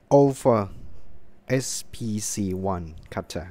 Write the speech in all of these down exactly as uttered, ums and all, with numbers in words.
Over เอส พี ซี วัน Cutter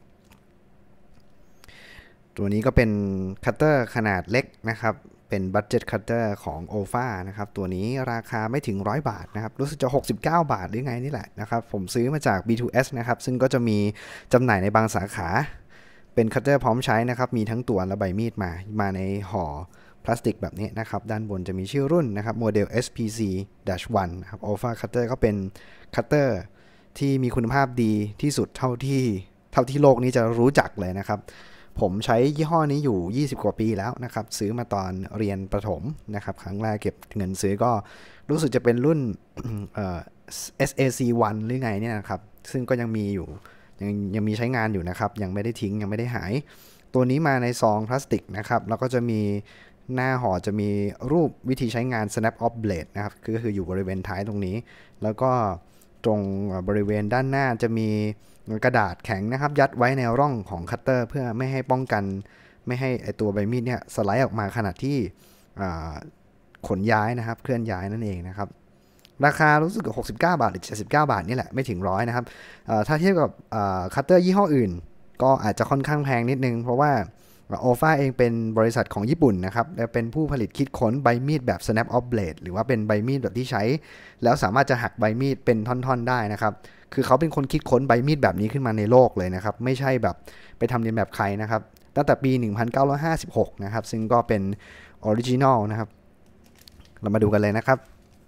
ตัวนี้ก็เป็นคัตเตอร์ขนาดเล็กนะครับเป็นบัดเจ็ตคัตเตอร์ของ โอ เอฟ เอ นะครับตัวนี้ราคาไม่ถึงหนึ่งร้อยบาทนะครับรู้สึกจะหกสิบเก้าบาทหรือไงนี่แหละนะครับผมซื้อมาจาก บี ทู เอส นะครับซึ่งก็จะมีจำหน่ายในบางสาขาเป็นคัตเตอร์พร้อมใช้นะครับมีทั้งตัวและใบมีดมามาในห่อพลาสติกแบบนี้นะครับด้านบนจะมีชื่อรุ่นนะครับโมเดล เอส พี ซี วัน นะครับ โอ เอฟ เอ Cutter ก็เป็นคัตเตอร์ที่มีคุณภาพดีที่สุดเท่าที่เท่าที่โลกนี้จะรู้จักเลยนะครับผมใช้ยี่ห้อนี้อยู่ยี่สิบกว่าปีแล้วนะครับซื้อมาตอนเรียนประถมนะครับครั้งแรกเก็บเงินซื้อก็รู้สึกจะเป็นรุ่นเอ่อ เอส เอ ซี วัน หรือไงเนี่ยนะครับซึ่งก็ยังมีอยู่ยังยังมีใช้งานอยู่นะครับยังไม่ได้ทิ้งยังไม่ได้หายตัวนี้มาในซองพลาสติกนะครับแล้วก็จะมีหน้าห่อจะมีรูปวิธีใช้งาน snap off blade นะครับก็คืออยู่บริเวณท้ายตรงนี้แล้วก็ตรงบริเวณด้านหน้าจะมีกระดาษแข็งนะครับยัดไว้ในร่องของคัตเตอร์เพื่อไม่ให้ป้องกันไม่ให้ไอตัวใบมีดเนี่ยสไลด์ออกมาขณะที่ขนย้ายนะครับเคลื่อนย้ายนั่นเองนะครับราคารู้สึกหกสิบเก้าบาทหรือเจ็ดสิบเก้าบาทนี่แหละไม่ถึงร้อยนะครับถ้าเทียบกับคัตเตอร์ยี่ห้ออื่นก็อาจจะค่อนข้างแพงนิดนึงเพราะว่าโอ เอฟ เอ เองเป็นบริษัทของญี่ปุ่นนะครับและเป็นผู้ผลิตคิดค้นใบมีดแบบ snap off blade หรือว่าเป็นใบมีดแบบที่ใช้แล้วสามารถจะหักใบมีดเป็นท่อนๆได้นะครับคือเขาเป็นคนคิดค้นใบมีดแบบนี้ขึ้นมาในโลกเลยนะครับไม่ใช่แบบไปทำเลียนแบบใครนะครับตั้งแต่ปีหนึ่งพันเก้าร้อยห้าสิบหกนะครับซึ่งก็เป็นออริจินอลนะครับเรามาดูกันเลยนะครับ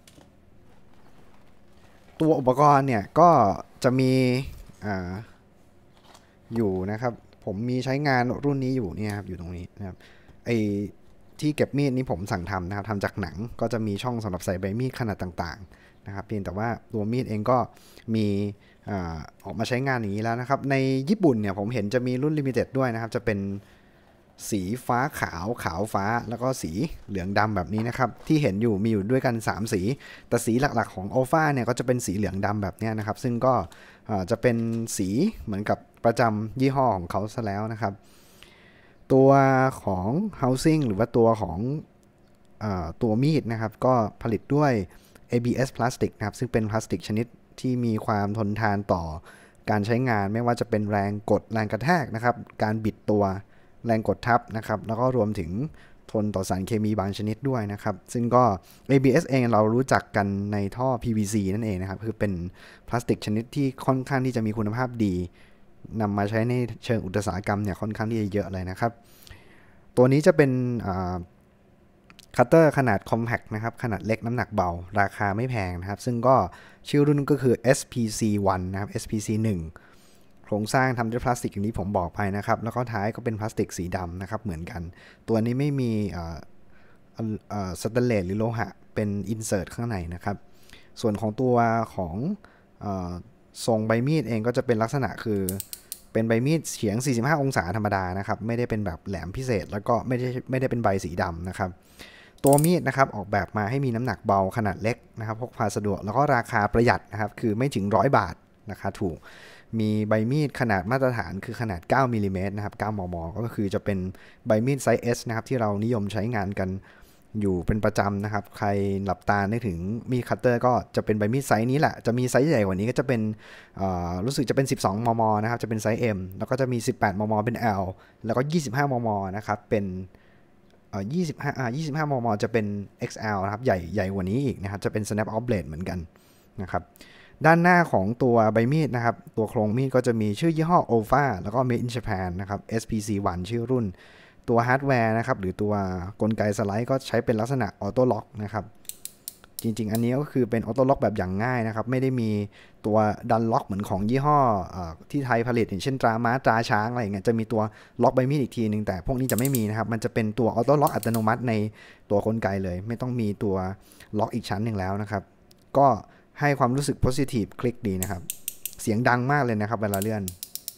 ตัวอุปกรณ์เนี่ยก็จะมีอ่าอยู่นะครับผมมีใช้งานรุ่นนี้อยู่เนี่ยครับอยู่ตรงนี้นะครับไอที่เก็บมีดนี้ผมสั่งทำนะครับทำจากหนังก็จะมีช่องสำหรับใส่ใบมีดขนาดต่างๆนะครับเพียงแต่ว่าตัวมีดเองก็มีอ่าออกมาใช้งานอย่างนี้แล้วนะครับในญี่ปุ่นเนี่ยผมเห็นจะมีรุ่นลิมิเต็ดด้วยนะครับจะเป็นสีฟ้าขาวขาวฟ้าแล้วก็สีเหลืองดำแบบนี้นะครับที่เห็นอยู่มีอยู่ด้วยกันสามสีแต่สีหลักๆของโอ เอฟ เอ เนี่ยก็จะเป็นสีเหลืองดำแบบนี้นะครับซึ่งก็จะเป็นสีเหมือนกับประจำยี่ห้อของเขาซะแล้วนะครับตัวของ housing หรือว่าตัวของเอ่อตัวมีดนะครับก็ผลิตด้วย เอ บี เอส พลาสติกนะครับซึ่งเป็นพลาสติกชนิดที่มีความทนทานต่อการใช้งานไม่ว่าจะเป็นแรงกดแรงกระแทกนะครับการบิดตัวแรงกดทับนะครับแล้วก็รวมถึงทนต่อสารเคมีบางชนิดด้วยนะครับซึ่งก็ เอ บี เอส เองเรารู้จักกันในท่อ พี วี ซี นั่นเองนะครับคือเป็นพลาสติกชนิดที่ค่อนข้างที่จะมีคุณภาพดีนำมาใช้ในเชิงอุตสาหกรรมเนี่ยค่อนข้างที่จะเยอะเลยนะครับตัวนี้จะเป็นคัตเตอร์ขนาด compact นะครับขนาดเล็กน้ำหนักเบาราคาไม่แพงนะครับซึ่งก็ชื่อรุ่นก็คือ เอส พี ซี วัน นะครับ เอส พี ซี วัน โครงสร้างทำด้วยพลาสติกอย่างที่ผมบอกไปนะครับแล้วก็ท้ายก็เป็นพลาสติกสีดำนะครับเหมือนกันตัวนี้ไม่มีสแตนเลสหรือโลหะเป็นอินเสิร์ตข้างในนะครับส่วนของตัวของทรงใบมีดเองก็จะเป็นลักษณะคือเป็นใบมีดเฉียงสี่สิบห้าองศาธรรมดานะครับไม่ได้เป็นแบบแหลมพิเศษแล้วก็ไม่ได้ไม่ได้เป็นใบสีดำนะครับตัวมีดนะครับออกแบบมาให้มีน้ำหนักเบาขนาดเล็กนะครับพกพาสะดวกแล้วก็ราคาประหยัดนะครับคือไม่ถึงร้อยบาทราคาถูกมีใบมีดขนาดมาตรฐานคือขนาดเก้ามิลลิเมตรนะครับเก้ามมก็คือจะเป็นใบมีดไซส์ S นะครับที่เรานิยมใช้งานกันอยู่เป็นประจำนะครับใครหลับตานึกถึงมีดคัตเตอร์ก็จะเป็นใบมีดไซส์นี้แหละจะมีไซส์ใหญ่กว่านี้ก็จะเป็นรู้สึกจะเป็นสิบสองมมนะครับจะเป็นไซส์ M แล้วก็จะมีสิบแปดมมเป็น L แล้วก็ยี่สิบห้ามมนะครับเป็นยี่สิบห้าอ่ายี่สิบห้ามมจะเป็น เอ็กซ์ แอล นะครับใหญ่ใหญ่กว่านี้อีกนะครับจะเป็น snap off blade เหมือนกันนะครับด้านหน้าของตัวใบมีดนะครับตัวโครงมีดก็จะมีชื่อยี่ห้อ โอ เอฟ เอ แล้วก็ Made in Japan นะครับ เอส พี ซี วัน ชื่อรุ่นตัวฮาร์ดแวร์นะครับหรือตัวกลไกสไลด์ก็ใช้เป็นลักษณะออโต้ล็อกนะครับจริงๆอันนี้ก็คือเป็นออโต้ล็อกแบบอย่างง่ายนะครับไม่ได้มีตัวดันล็อกเหมือนของยี่ห้อที่ไทยผลิตอย่างเช่นตราม้าตราช้างอะไรอย่างเงี้ยจะมีตัวล็อกใบมีดอีกทีนึงแต่พวกนี้จะไม่มีนะครับมันจะเป็นตัวออโต้ล็อกอัตโนมัติในตัวกลไกเลยไม่ต้องมีตัวล็อกอีกชั้นหนึ่งแล้วนะครับก็ให้ความรู้สึก positive คลิกดีนะครับเสียงดังมากเลยนะครับเวลาเลื่อน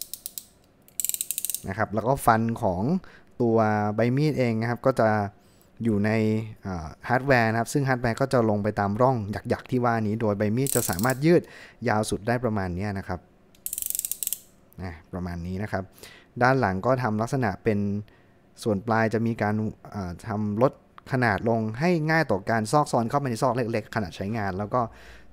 นะครับแล้วก็ฟันของตัวใบมีดเองนะครับก็จะอยู่ในฮาร์ดแวร์นะครับซึ่งฮาร์ดแวร์ก็จะลงไปตามร่องหยักๆที่ว่านี้โดยใบมีดจะสามารถยืดยาวสุดได้ประมาณนี้นะครับนะประมาณนี้นะครับด้านหลังก็ทำลักษณะเป็นส่วนปลายจะมีการทำลดขนาดลงให้ง่ายต่อการซอกซอนเข้าไปในซอกเล็กๆขณะใช้งานแล้วก็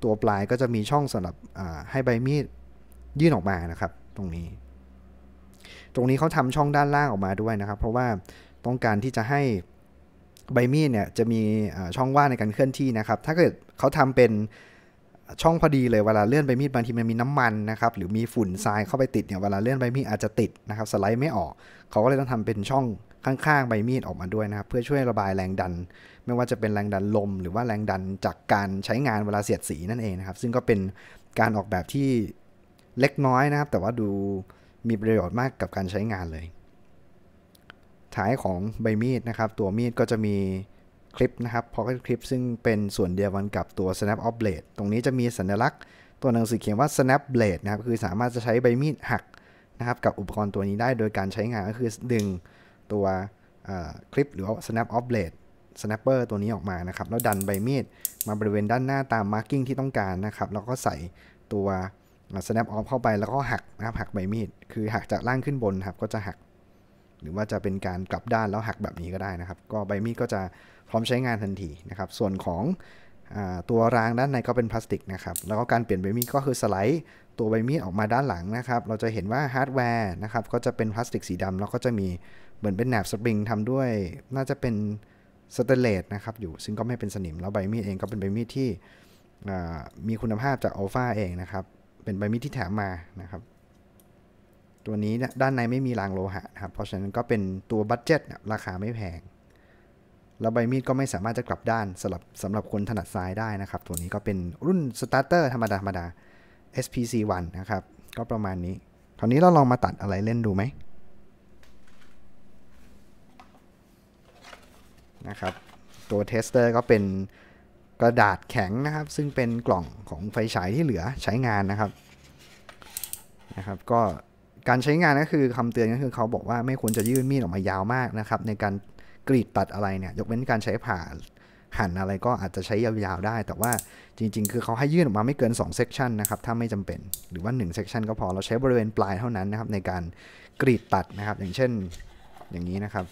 ตัวปลายก็จะมีช่องสำหรับให้ใบมีดยื่นออกมานะครับตรงนี้ตรงนี้เขาทำช่องด้านล่างออกมาด้วยนะครับเพราะว่าต้องการที่จะให้ใบมีดเนี่ยจะมีช่องว่างในการเคลื่อนที่นะครับถ้าเกิดเขาทำเป็นช่องพอดีเลยเวลาเลื่อนใบมีดบางทีมันมีน้ำมันนะครับหรือมีฝุ่นทรายเข้าไปติดเนี่ยเวลาเลื่อนใบมีดอาจจะติดนะครับสไลด์ไม่ออกเขาก็เลยต้องทำเป็นช่องข้างๆใบมีดออกมาด้วยนะครับเพื่อช่วยระบายแรงดันไม่ว่าจะเป็นแรงดันลมหรือว่าแรงดันจากการใช้งานเวลาเสียดสีนั่นเองนะครับซึ่งก็เป็นการออกแบบที่เล็กน้อยนะครับแต่ว่าดูมีประโยชน์มากกับการใช้งานเลยท้ายของใบมีดนะครับตัวมีดก็จะมีคลิปนะครับ pocket clip ซึ่งเป็นส่วนเดียวกันกับตัว snap off blade ตรงนี้จะมีสัญลักษณ์ตัวหนังสือเขียนว่า snap blade นะครับคือสามารถจะใช้ใบมีดหักนะครับกับอุปกรณ์ตัวนี้ได้โดยการใช้งานก็คือดึงตัวคลิปหรือว่า snap off blade snapper ตัวนี้ออกมานะครับแล้วดันใบมีดมาบริเวณด้านหน้าตาม marking ที่ต้องการนะครับแล้วก็ใส่ตัว snap off เข้าไปแล้วก็หักนะครับหักใบมีดคือหักจากล่างขึ้นบนครับก็จะหักหรือว่าจะเป็นการกลับด้านแล้วหักแบบนี้ก็ได้นะครับก็ใบมีดก็จะพร้อมใช้งานทันทีนะครับส่วนของตัวรางด้านในก็เป็นพลาสติกนะครับแล้วก็การเปลี่ยนใบมีดก็คือสไลด์ตัวใบมีดออกมาด้านหลังนะครับเราจะเห็นว่าฮาร์ดแวร์นะครับก็จะเป็นพลาสติกสีดำแล้วก็จะมีเหมือนเป็นแหนบสปริงทำด้วยน่าจะเป็นสเตนเลสนะครับอยู่ซึ่งก็ไม่เป็นสนิมแล้วใบมีดเองก็เป็นใบมีดที่มีคุณภาพจากอัลฟาเองนะครับเป็นใบมีดที่แถมมานะครับตัวนี้ด้านในไม่มีรางโลหะนะครับเพราะฉะนั้นก็เป็นตัวบัดเจ็ตราคาไม่แพงแล้วใบมีดก็ไม่สามารถจะกลับด้านสำหรับสำหรับคนถนัดซ้ายได้นะครับตัวนี้ก็เป็นรุ่นสตาร์เตอร์ธรรมดาธรรมดา เอส พี ซี วัน นะครับก็ประมาณนี้คราวนี้เราลองมาตัดอะไรเล่นดูไหมนะครับตัวเทสเตอร์ก็เป็นกระดาษแข็งนะครับซึ่งเป็นกล่องของไฟฉายที่เหลือใช้งานนะครับนะครับก็การใช้งานก็คือคำเตือนก็คือเขาบอกว่าไม่ควรจะยื่นมีดออกมายาวมากนะครับในการกรีดตัดอะไรเนี่ยยกเว้นการใช้ผ่าหั่นอะไรก็อาจจะใช้ยาวๆได้แต่ว่าจริงๆคือเขาให้ยื่นออกมาไม่เกินสอง section นะครับถ้าไม่จำเป็นหรือว่าหนึ่ง section ก็พอเราใช้บริเวณปลายเท่านั้นนะครับในการกรีดตัดนะครับอย่างเช่นอย่างนี้นะครับ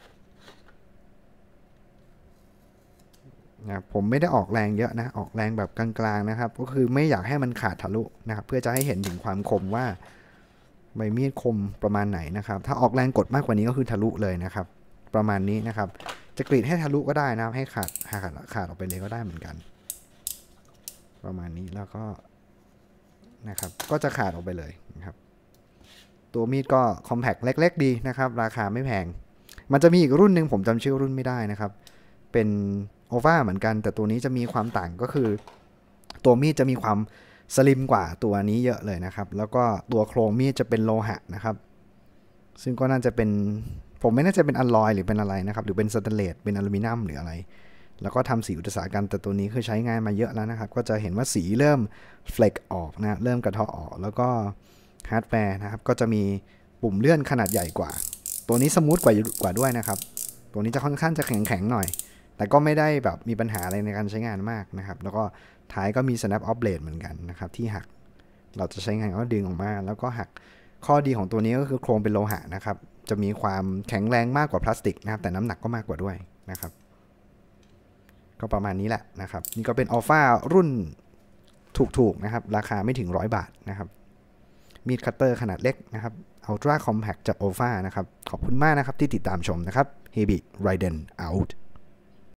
นะผมไม่ได้ออกแรงเยอะนะออกแรงแบบกลางๆนะครับก็คือไม่อยากให้มันขาดทะลุนะครับเพื่อจะให้เห็นถึงความคมว่าใบมีดคมประมาณไหนนะครับถ้าออกแรงกดมากกว่านี้ก็คือทะลุเลยนะครับประมาณนี้นะครับจะกรีดให้ทะลุก็ได้นะครับให้ขาดขาดขาดออกไปเลยก็ได้เหมือนกันประมาณนี้แล้วก็นะครับก็จะขาดออกไปเลยนะครับตัวมีดก็คอมแพคเล็กๆดีนะครับราคาไม่แพงมันจะมีอีกรุ่นหนึ่งผมจำชื่อรุ่นไม่ได้นะครับเป็นโอวาเหมือนกันแต่ตัวนี้จะมีความต่างก็คือตัวมีดจะมีความสลิมกว่าตัวนี้เยอะเลยนะครับแล้วก็ตัวโครงมีดจะเป็นโลหะนะครับซึ่งก็น่าจะเป็นผมไม่แน่ใจเป็นอลลอยหรือเป็นอะไรนะครับหรือเป็นสแตนเลสเป็นอลูมิเนียมหรืออะไรแล้วก็ทำสีอุตสาหกรรมแต่ตัวนี้คือใช้งานมาเยอะแล้วนะครับก็จะเห็นว่าสีเริ่มเฟลกออกนะเริ่มกระเทาะออกแล้วก็ฮาร์ดแวร์นะครับก็จะมีปุ่มเลื่อนขนาดใหญ่กว่าตัวนี้สมูทกว่ากว่าด้วยนะครับตัวนี้จะค่อนข้างจะแข็งๆหน่อยแต่ก็ไม่ได้แบบมีปัญหาอะไรในการใช้งานมากนะครับแล้วก็ท้ายก็มี snap off blade เหมือนกันนะครับที่หักเราจะใช้งานก็ดึงออกมาแล้วก็หักข้อดีของตัวนี้ก็คือโครงเป็นโลหะนะครับจะมีความแข็งแรงมากกว่าพลาสติกนะครับแต่น้ำหนักก็มากกว่าด้วยนะครับก็ประมาณนี้แหละนะครับนี่ก็เป็นอัลฟารุ่นถูกๆนะครับราคาไม่ถึงร้อยบาทนะครับมีดคัตเตอร์ขนาดเล็กนะครับ Ultra Compact จาก อัลฟา นะครับขอบคุณมากนะครับที่ติดตามชมนะครับ Hebi Raiden out